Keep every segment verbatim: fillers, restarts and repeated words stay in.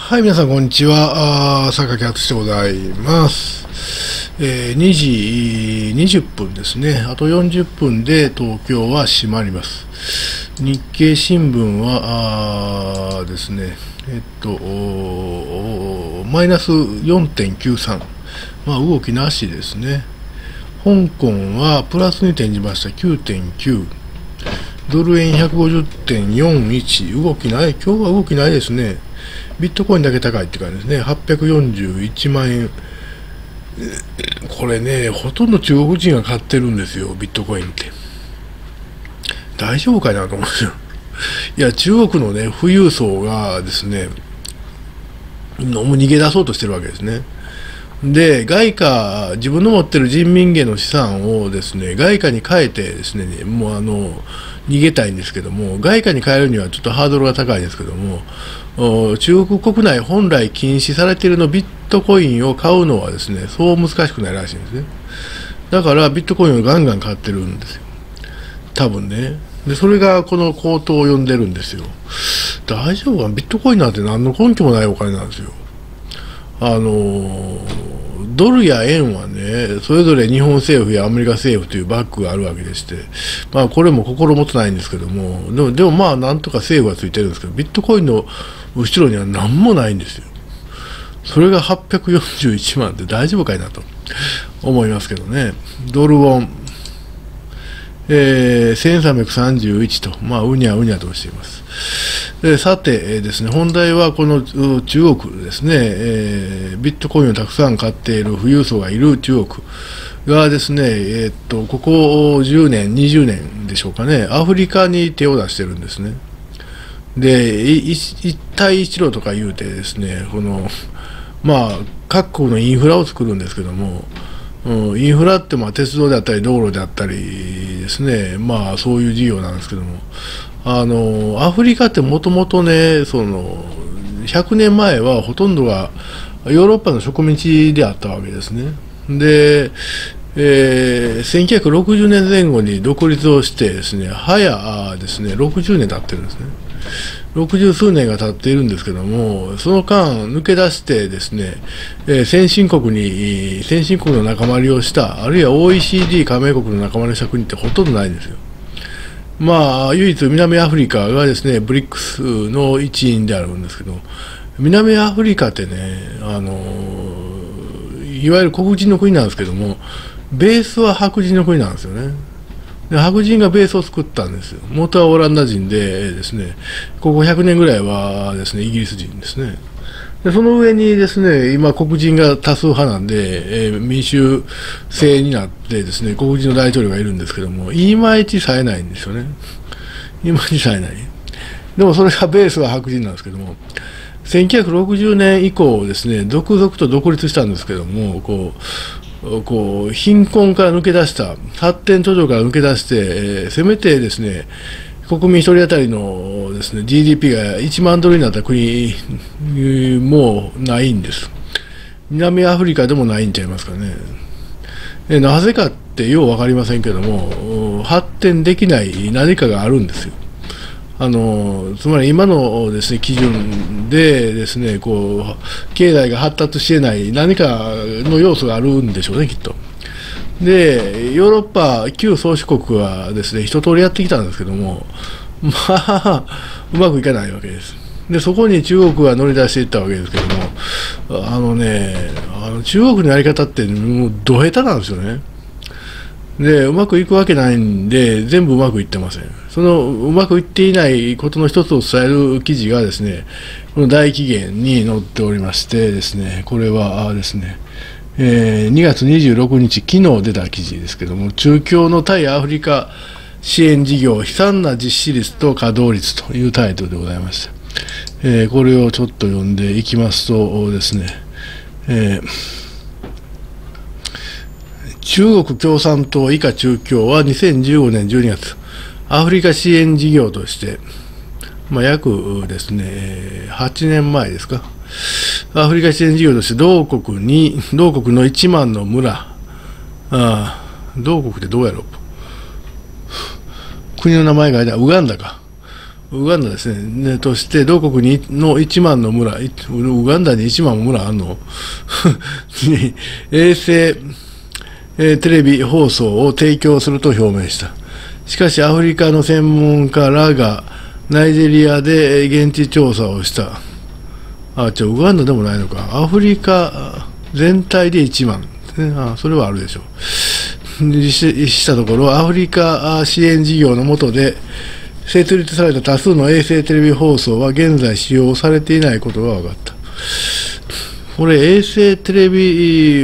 はい、皆さん、こんにちは。あ榊敦でございます。えー、にじにじゅっぷんですね。あとよんじゅっぷんで東京は閉まります。日経新聞は、あですね、えっと、マイナス よんてんきゅうさん。まあ、動きなしですね。香港はプラスに転じました。きゅうてんきゅう。ドル円 ひゃくごじゅってんよんいち。動きない。今日は動きないですね。ビットコインだけ高いって感じですね。はっぴゃくよんじゅういちまんえん。これね、ほとんど中国人が買ってるんですよ、ビットコインって。大丈夫かなと思うんですよ。いや、中国のね、富裕層がですね、もう逃げ出そうとしてるわけですね。で、外貨、自分の持ってる人民元の資産をですね、外貨に変えてですね、もうあの、逃げたいんですけども、外貨に変えるにはちょっとハードルが高いですけども、中国国内本来禁止されているのビットコインを買うのはですね、そう難しくないらしいんですね。だからビットコインをガンガン買ってるんですよ。多分ね。で、それがこの高騰を呼んでるんですよ。大丈夫かな。ビットコインなんて何の根拠もないお金なんですよ。あのドルや円はね、それぞれ日本政府やアメリカ政府というバックがあるわけでして、まあ、これも心もとないんですけども、でも、でもまあ、なんとか政府はついてるんですけど、ビットコインの後ろには何もないんですよ。それがはっぴゃくよんじゅういちまんって大丈夫かいなと思いますけどね。ドルウォン、えー、せんさんびゃくさんじゅういちと、まあ、うにゃうにゃとしています。でさて、えーですね、本題はこの中国ですね、えー、ビットコインをたくさん買っている富裕層がいる中国がですね、えー、っとここじゅうねん、にじゅうねんでしょうかね、アフリカに手を出してるんですね。で、一帯一路とか言うてですね、このまあ、各国のインフラを作るんですけども、うん、インフラってまあ鉄道であったり道路であったりですね、まあそういう事業なんですけども、あのアフリカってもともとね、そのひゃくねんまえはほとんどがヨーロッパの植民地であったわけですね。で、えー、せんきゅうひゃくろくじゅうねんぜん後に独立をしてですね、早ですね、ろくじゅうねん経ってるんですね。ろくじゅう数年が経っているんですけども、その間抜け出してですね、えー、先進国に、先進国の仲間入りをした、あるいは オーイーシーディー 加盟国の仲間入りをした国ってほとんどないんですよ。まあ、唯一南アフリカがですね、ブリックスの一員であるんですけど、南アフリカってね、あの、いわゆる黒人の国なんですけども、ベースは白人の国なんですよね。で白人がベースを作ったんですよ。元はオランダ人でですね、ここひゃくねんぐらいはですね、イギリス人ですね。でその上にですね、今黒人が多数派なんで、えー、民主制になってですね、黒人の大統領がいるんですけども、いまいち冴えないんですよね。いまいち冴えない。でもそれがベースは白人なんですけども、せんきゅうひゃくろくじゅうねん以降ですね、続々と独立したんですけども、こう、こう貧困から抜け出した、発展途上から抜け出して、えー、せめてですね、国民一人当たりのですね、ジーディーピー がいちまんドルになった国もないんです。南アフリカでもないんちゃいますかね。えなぜかってよう分かりませんけども、発展できない何かがあるんですよ。あのつまり今のですね、基準でですね、こう経済が発達していない何かの要素があるんでしょうね、きっと。で、ヨーロッパ、旧宗主国はですね、一通りやってきたんですけども、まあ、うまくいかないわけです。で、そこに中国が乗り出していったわけですけども、あのね、あの中国のやり方ってもうど下手なんですよね。で、うまくいくわけないんで、全部うまくいってません。そのうまくいっていないことの一つを伝える記事がですね、この大紀元に載っておりましてですね、これはですね、えー、にがつにじゅうろくにち、昨日出た記事ですけども、中共の対アフリカ支援事業、悲惨な実施率と稼働率というタイトルでございました。えー、これをちょっと読んでいきますとですね、えー、中国共産党以下中共はにせんじゅうごねんじゅうにがつ、アフリカ支援事業として、まあ、約ですね、はちねんまえですか、アフリカ支援事業として同国に、同国のいちまんの村、ああ、同国ってどうやろう、国の名前があれだ、ウガンダか。 ウガンダですね、ねとして、同国にのいちまんの村、ウガンダにいちまんも村あんのに衛星、えー、テレビ放送を提供すると表明した。しかし、アフリカの専門家らがナイジェリアで現地調査をした。あ、じゃあ、ウガンダでもないのか。アフリカ全体でいちまん。あ、それはあるでしょう。実施したところ、アフリカ支援事業の下で、設立された多数の衛星テレビ放送は現在使用されていないことが分かった。これ、衛星テレビ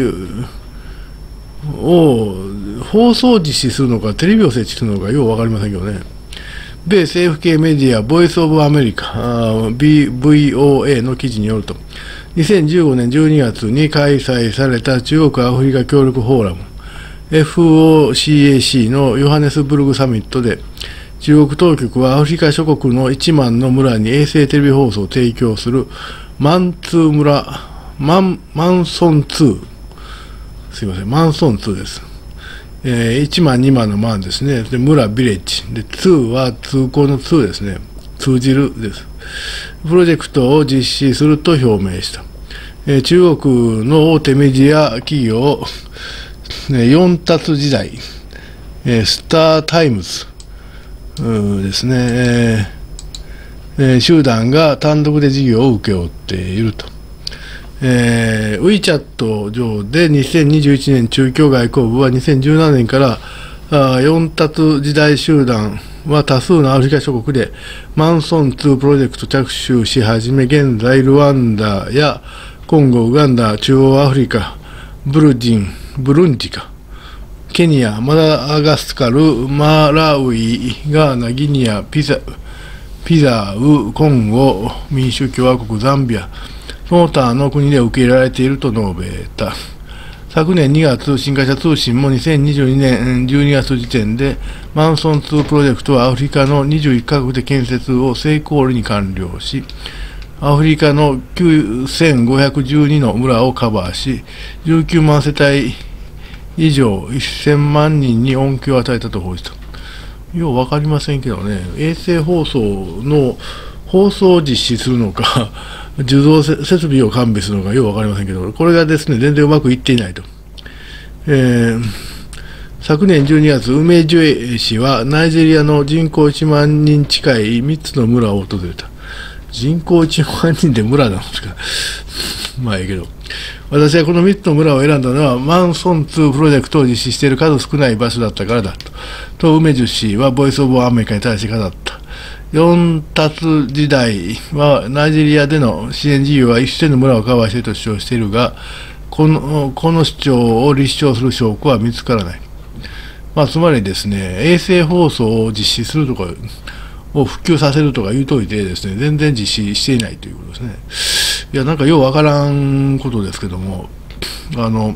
を放送実施するのか、テレビを設置するのか、よう分かりませんけどね。米政府系メディア、ボイス・オブ・アメリカ、ブイオーエー の記事によると、にせんじゅうごねんじゅうにがつに開催された中国アフリカ協力フォーラム、エフオーシーエーシー のヨハネスブルグサミットで、中国当局はアフリカ諸国のいちまんの村に衛星テレビ放送を提供するマンツー村、マン、マンソンツー、すいません、マンソンツーです。えー、いちまん、にまんのマンですね。で、村、ビレッジ。で、ツーは通行のツーですね。通じるです。プロジェクトを実施すると表明した。えー、中国の大手メディア企業、ね、四達時代、えー、スタータイムズですね、えーえー、集団が単独で事業を請け負っていると。えー、WeChat 上でにせんにじゅういちねん中共外交部はにせんじゅうななねんからあ四達時代集団は多数のアフリカ諸国でマンソンツープロジェクト着手し始め、現在ルワンダやコンゴ、ウガンダ、中央アフリカ、ブルジン、ブルンジか、ケニア、マダガスカル、マラウイ、ガーナ、ギニア、ピザ、ピザウ、コンゴ、民主共和国、ザンビア、その他の国で受け入れられていると述べた。昨年にがつ、新華社通信もにせんにじゅうにねんじゅうにがつ時点で、マンソンツープロジェクトはアフリカのにじゅういっかこくで建設を成功裏に完了し、アフリカのきゅうせんごひゃくじゅうにの村をカバーし、じゅうきゅうまんせたい以上せんまんにんに恩恵を与えたと報じた。よう分かりませんけどね、衛星放送の放送を実施するのか、受動設備を完備するのかよう分かりませんけど、これがですね、全然うまくいっていないと。えー、昨年じゅうにがつ、梅ジュエ氏はナイジェリアの人口いちまんにん近いみっつの村を訪れた。人口いちまんにんで村なんですか。まあいいけど。私はこのみっつの村を選んだのは、マンソンツープロジェクトを実施している数少ない場所だったからだと。と、梅ジュ氏はボイス・オブ・アメリカに対して語った。四達時代はナイジェリアでの支援事業は一斉の村をカバーしていると主張しているが、この、この主張を立証する証拠は見つからない。まあ、つまりですね、衛星放送を実施するとか、を普及させるとか言うといてですね、全然実施していないということですね。いや、なんかようわからんことですけども、あの、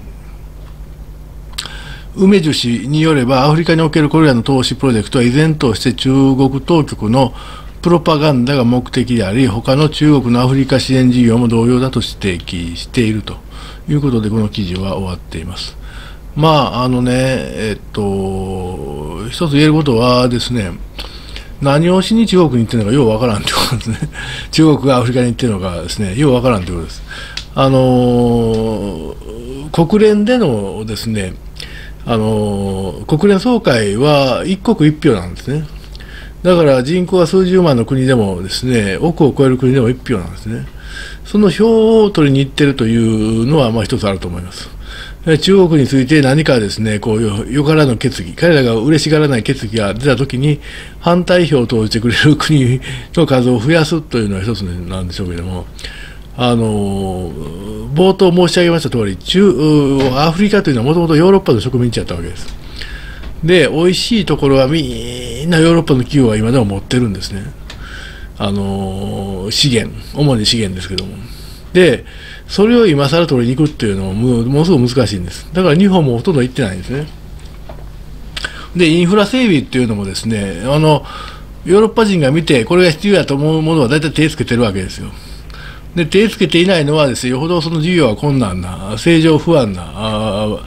梅樹氏によれば、アフリカにおけるこれらの投資プロジェクトは依然として中国当局のプロパガンダが目的であり、他の中国のアフリカ支援事業も同様だと指摘しているということで、この記事は終わっています。まあ、あのね、えっと、一つ言えることはですね、何をしに中国に行ってるのかようわからんということですね。中国がアフリカに行ってるのかですね、ようわからんということです。あの、国連でのですね、あの国連総会は一国一票なんですね。だから人口は数十万の国でもですね、億を超える国でも一票なんですね。その票を取りに行っているというのはまあ一つあると思います。中国について何かですね、こういうよからぬ決議、彼らが嬉しがらない決議が出たときに反対票を投じてくれる国の数を増やすというのは一つなんでしょうけれども、あの冒頭申し上げました通り、中アフリカというのはもともとヨーロッパの植民地だったわけです。で、美味しいところはみんなヨーロッパの企業は今でも持ってるんですね。あの資源、主に資源ですけども。で、それを今更取りに行くっていうのはものすごく難しいんです。だから日本もほとんど行ってないんですね。で、インフラ整備っていうのもですね、あのヨーロッパ人が見てこれが必要だと思うものは大体手つけてるわけですよ。で、手つけていないのはですね、よほどその事業は困難な、正常不安な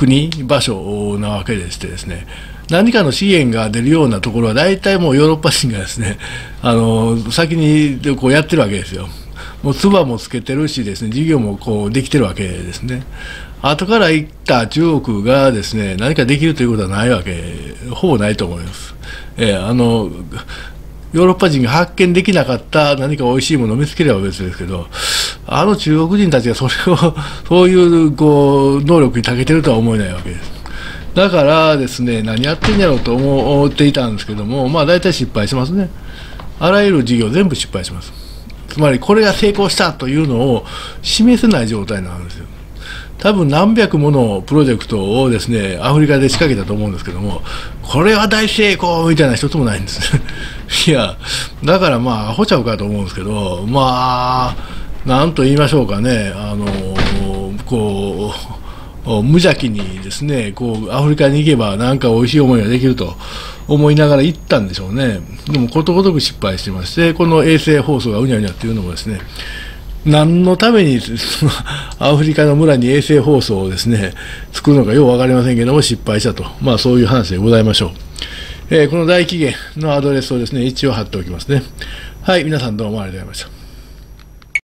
国、場所なわけでしてですね、何かの資源が出るようなところは、大体もうヨーロッパ人がですね、あの先にこうやってるわけですよ。もう唾もつけてるしですね、事業もこうできてるわけですね。後から行った中国がですね、何かできるということはないわけ、ほぼないと思います。えー、あのヨーロッパ人が発見できなかった何かおいしいものを見つければ別ですけど、あの中国人たちがそれをそういうこう能力に長けてるとは思えないわけです。だからですね、何やってんやろうと思っていたんですけども、まあ大体失敗しますね。あらゆる事業全部失敗します。つまりこれが成功したというのを示せない状態なんですよ。多分何百ものプロジェクトをですね、アフリカで仕掛けたと思うんですけども、これは大成功みたいな一つもないんですいや、だからまあアホちゃうかと思うんですけど、まあなんと言いましょうかね、あのこう無邪気にですね、こうアフリカに行けばなんか美味しい思いができると思いながら行ったんでしょうね。でもことごとく失敗してまして、この衛星放送がうにゃうにゃっていうのもですね、何のためにアフリカの村に衛星放送をですね作るのかよう分かりませんけども、失敗したと、まあそういう話でございましょう。えー、この大期限のアドレスをですね一応貼っておきますね。はい、皆さんどうもありがとうございました。